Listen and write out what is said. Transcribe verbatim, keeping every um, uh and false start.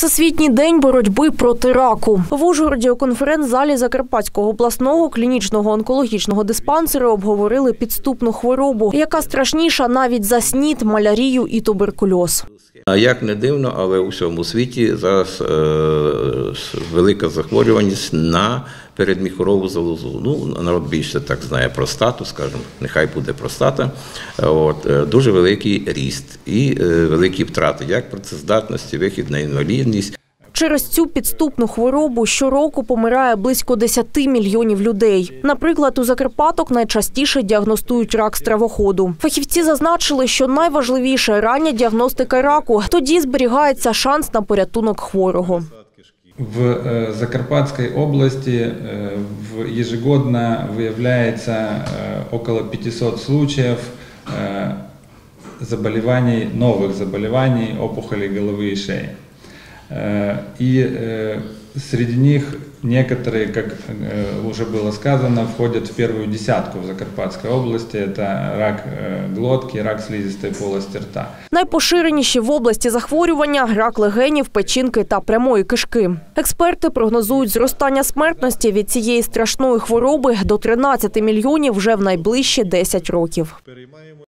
Всесвітній день боротьби проти раку. В Ужгороді у конференц-залі Закарпатського обласного клінічного онкологічного диспансеру обговорили підступну хворобу, яка страшніша навіть за СНІД, малярію і туберкульоз. Як не дивно, але у всьому світі зараз е, велика захворюваність на передміхорову залозу. Ну, народ більше так знає простату, скажімо, нехай буде простата. От, е, дуже великий ріст і е, великі втрати, як працездатності, вихід на інвалідність. Через цю підступну хворобу щороку помирає близько десяти мільйонів людей. Наприклад, у Закарпаток найчастіше діагностують рак стравоходу. Фахівці зазначили, що найважливіше – рання діагностика раку. Тоді зберігається шанс на порятунок хворого. В Закарпатской области ежегодно выявляется около пятисот случаев заболеваний, новых заболеваний опухолей головы и шеи. И среди них некоторые, как уже было сказано, входят в первую десятку в Закарпатской области. Это рак глотки, рак слизистой полости рта. Найпоширеніші в області захворювання – рак легенів, печінки та прямої кишки. Експерти прогнозують зростання смертності від цієї страшної хвороби до тринадцяти мільйонів вже в найближчі десять років.